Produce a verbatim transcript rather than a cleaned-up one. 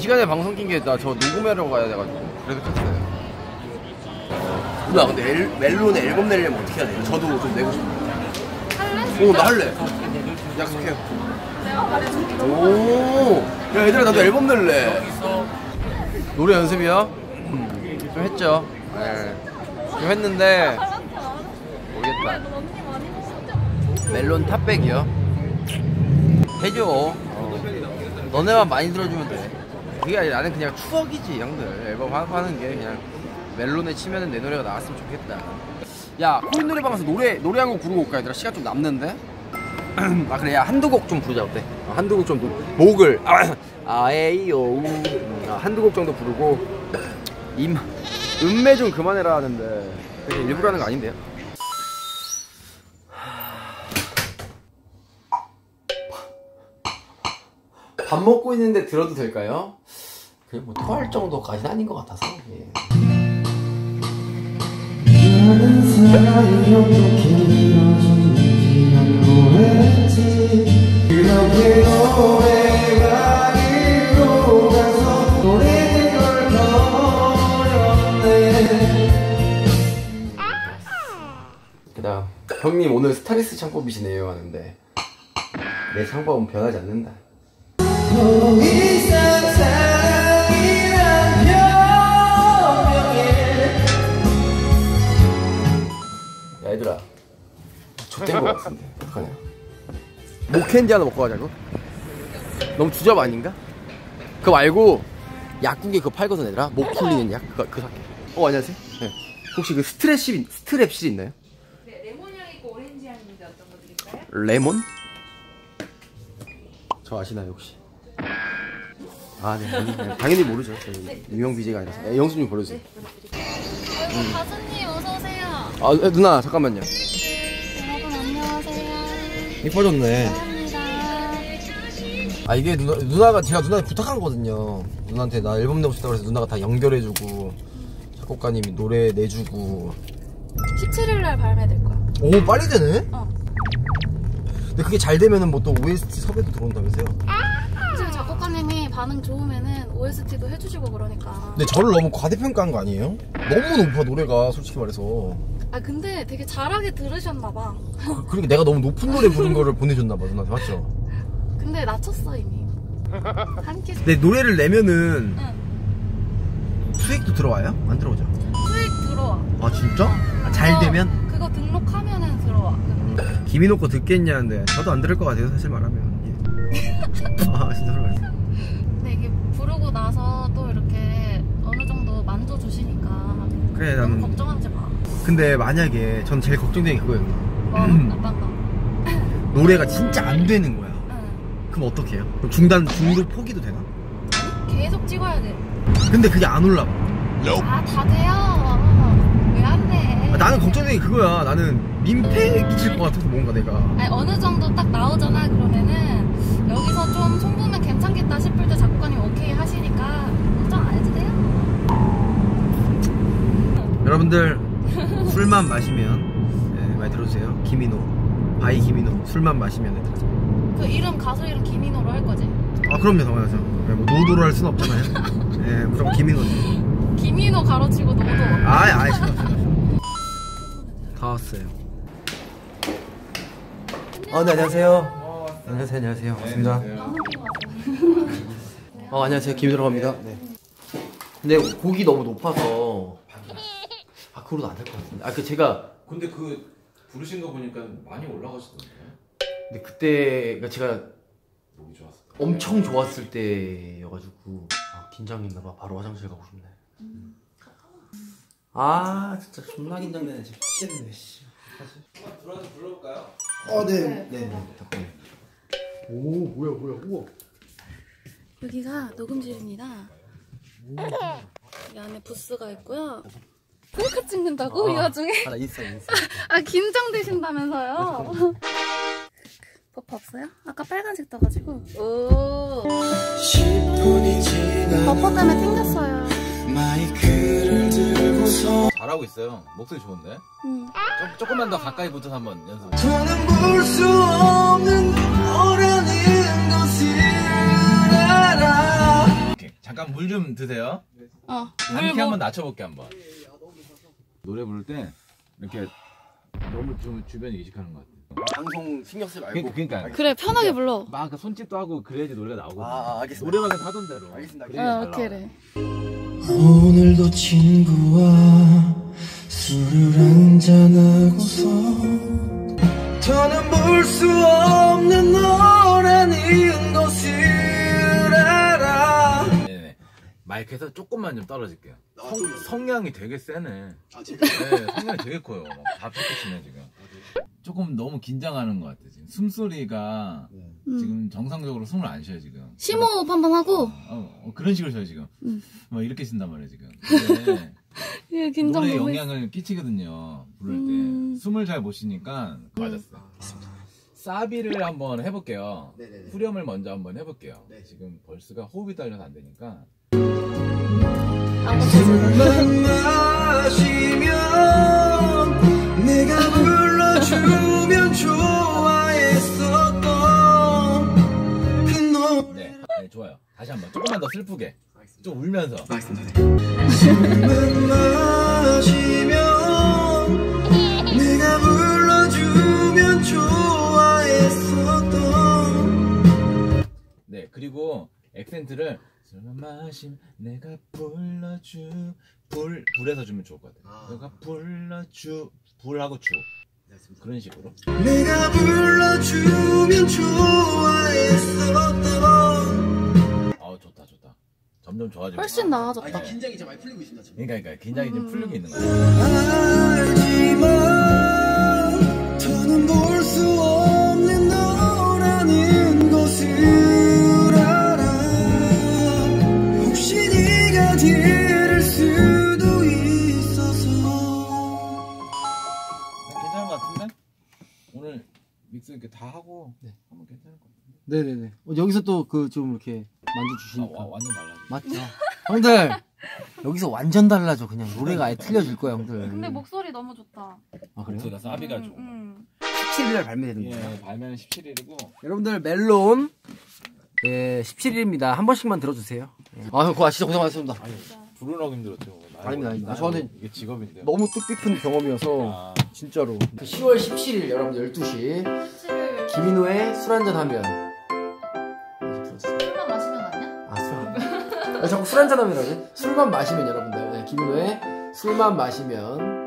시간에 방송 낀 게 나 저 녹음하러 가야 돼가지고 그래서 켰어요. 누나 근데 엘, 멜론에 앨범 내려면 어떻게 해야 돼요? 저도 좀 내고 싶어요. 할래? 오, 나 할래. 약속해요. 내가 말해줄게. 오, 야 얘들아 나도 앨범 낼래. 노래 연습이요? 음, 좀 했죠. 네. 좀 했는데 모르겠다. 멜론 탑백이요? 해줘. 어. 너네만 많이 들어주면 돼. 그게 아니라 나는 그냥 추억이지 형들. 앨범 하는 게 그냥 멜론에 치면은 내 노래가 나왔으면 좋겠다. 야 코인 노래방에서 노래 노래 한 곡 부르고 올까 얘들아? 시간 좀 남는데? 아 그래 야 한두 곡 좀 부르자 어때? 어, 한두 곡 정도 목을 아에이오 우 한두 곡 정도 부르고 임 음매 좀 그만해라 하는데 그게 일부러 하는 거 아닌데요? 밥 먹고 있는데 들어도 될까요? 그냥 뭐 토할 정도까지는 아닌 것 같아서 예. 많은 사랑이 어떻게 이루어졌는지 알고했지 그렇게 노래가 길고 가서 노래는 걸 버렸네. 그 다음 형님 오늘 스타리스 창법이시네요 하는데 내 창법은 변하지 않는다. 더 이상 사랑이란 변명에 야 얘들아 좆된 거 같은데 어떡하냐. 목캔디 하나 먹고 가자고? 너무 주접 아닌가? 그거 말고 약국에 그거 팔거든 얘들아. 목 풀리는 약 그거 그거 살게. 어 안녕하세요. 네. 혹시 그 스트랩실 스트랩실 있나요? 네 레몬 향 있고 오렌지 향 있는데 어떤 거 드릴까요? 레몬? 저 아시나요 혹시? 아, 네. 당연히, 당연히 모르죠. 네. 유명 비제가 아니라서. 네, 영수님 보여주세요. 네, 아이고, 가수님 어서오세요. 아, 네, 누나, 잠깐만요. 여러분, 안녕하세요. 이뻐졌네. 감사합니다. 아, 이게 누나, 누나가, 제가 누나한테 부탁한 거거든요. 누나한테 나 앨범 내고 싶다고 해서 누나가 다 연결해주고, 작곡가님이 노래 내주고. 십칠 일 날 발매될 거야. 오, 빨리 되네? 어. 근데 그게 잘 되면은 뭐 또 오에스티 섭외도 들어온다면서요? 지금 작곡가님이 반응 좋으면은 오에스티도 해주시고 그러니까. 근데 저를 너무 과대평가한 거 아니에요? 너무 높아 노래가 솔직히 말해서. 아 근데 되게 잘하게 들으셨나봐. 그, 그러니까 내가 너무 높은 노래 부른 거를 보내줬나봐 누나한테. 맞죠? 근데 낮췄어 이미. 한 키. 내 노래를 내면은 응. 수익도 들어와요? 안 들어오죠? 수익 들어와. 아 진짜? 아, 잘 그거, 되면? 그거 등록하면은 들어와. 음, 김인호 거 듣겠냐는데 저도 안 들을 것 같아요 사실 말하면. 예. 아 진짜 그래. 근데 이게 부르고 나서 또 이렇게 어느 정도 만져주시니까 그래 너무 나는. 걱정하지 마. 근데 만약에 전 제일 걱정되는 게 그거예요. 뭐 어떤 거? 노래가 진짜 안 되는 거야. 응. 그럼 어떡해요? 그럼 중단 중도 포기도 되나? 계속 찍어야 돼. 근데 그게 안 올라가. 아, 다 돼요. 왜 안 돼? 아, 나는 걱정되는 게 그거야. 나는 민폐 끼칠 것 같아서 뭔가 내가. 아니, 어느 정도 딱 나오잖아. 그러면은 여기서 좀 송부면 괜찮겠다 싶을 때 작곡가님 오케이 하시니까 걱정 안 해도 돼요. 여러분들 술만 마시면 네, 많이 들어주세요. 김인호 바이 김인호 술만 마시면 네, 그 이름 가수 이름 김인호로 할 거지? 아 그럼요 당연하죠. 네, 뭐 노도로 할 순 없잖아요. 네, 무조건 김인호지. 김인호 가로치고 노도. 아이 아이 싫어 싫어 싫어. 다 왔어요. 어, 네 안녕하세요. 어, 안녕하세요 안녕하세요. 반갑습니다. 어 안녕하세요 김 들어갑니다. 네. 근데 곡이 너무 높아서 밖으로도 안 될 것 같은데. 아 그 제가 근데 그 부르신 거 보니까 많이 올라가시던데. 근데 그때 그러니까 제가 너무 좋았어. 엄청 좋았을 때여가지고 아, 긴장했나봐. 바로 화장실 가고 싶네. 음. 아 진짜 존나 긴장되네. 지금 미치겠네. 씨. 한번 들어와서 불러볼까요? 어 네. 네. 네. 잠깐만. 오 뭐야 뭐야 우와. 여기가 녹음실입니다. 이 안에 부스가 있고요. 셀카 찍는다고? 아, 이 와중에? 아, 나 있어 있어. 아 긴장되신다면서요? 버퍼 없어요? 아까 빨간색 떠가지고. 오. 버퍼 때문에 튕겼어요. 잘하고 있어요. 목소리 좋은데? 응. 조, 조금만 더 가까이 붙어서 한번 연습. 저는 볼 수 없는 너라는 것을 알아. 오케이. 잠깐 물 좀 드세요. 어. 단키 물 한번 뭐, 낮춰볼게 한번. 노래 부를 때 이렇게 너무 좀 주변에 의식하는 것 같아. 방송 신경 쓰지 말고. 그러니까, 그러니까. 그래, 편하게 불러. 막 그 손짓도 하고 그래야지 노래가 나오거든. 아, 알겠습니다. 노래방에서 하던 대로. 알겠습니다. 그래야 어, 잘 오케이, 나와요. 그래. 오늘도 친구와 술을 한잔하고서 더는 볼 수 없는 너라는 것을 알아. 네네. 마이크에서 조금만 좀 떨어질게요. 성, 성량이 되게 세네. 아, 진짜? 네, 성량이 되게 커요. 다 뺏기시네 지금. 조금 너무 긴장하는 것 같아 지금. 숨소리가 음. 지금 정상적으로 숨을 안 쉬어요 지금. 심호흡 한번 하고. 어, 어, 그런 식으로 쉬어요 지금. 음. 뭐 이렇게 쉰단 말이에요 지금. 근데 예, 긴장 노래에 너무 했어. 영향을 끼치거든요. 부를 때. 음. 숨을 잘 못 쉬니까 맞았어요. 사비를 한번 해볼게요. 네네네. 후렴을 먼저 한번 해볼게요. 네. 지금 벌스가 호흡이 달려서 안 되니까. 술만 마시면 내가 불러주면 좋아했었던 그 노래. 네, 네 좋아요. 다시 한번 조금만 더 슬프게. 좀 울면서. 술만 마시면 내가 불러주면 좋아했었던. 네, 그리고 액센트를 술만 마시면 내가 불러주 불 불에서 주면 좋을 것 같아요. 아. 내가 불러주 불하고 주 그런 식으로. 내가 불러주면 좋아했었던. 아 좋다 좋다. 점점 좋아지고. 훨씬 나아졌다. 아, 긴장이 진짜 많이 풀리고 있습니다, 지금. 그러니까 그러니까 긴장이 좀 음. 풀리고 있는 거예요. 알지만 더는 볼 수 없는 너라는 것을 알아. 혹시 네가 들을 수도 있어서. 괜찮은 것 같은데? 오늘 믹스 이렇게 다 하고 하면 괜찮을 것 같은데. 네네네. 어, 여기서 또 그 좀 이렇게 아, 만져주시니까. 와, 완전 달라져. 맞죠? 형들! 여기서 완전 달라져. 그냥 노래가 아예 틀려질 거야, 형들. 근데 목소리 너무 좋다. 아, 그래요? 목소리가 사비가 음, 좋아. 음. 십칠 일날 발매되는 거예요. 예, 발매는 십칠 일이고. 여러분들, 멜론. 예, 십칠 일입니다. 한 번씩만 들어주세요. 예. 아, 그거 진짜 고생 많으셨습니다. 부르라고 힘들었죠. 아닙니다, 아닙니다. 저는 이게 직업인데요. 너무 뜻깊은 경험이어서, 아, 진짜로. 시월 십칠 일, 여러분들 열두 시. 칠 김인호의 술 한잔 하면. 술만 마시면 아니야? 아, 술. 아, 자꾸 술 한잔 하면 하지? 술만 마시면, 여러분들. 네, 김인호의 술만 마시면.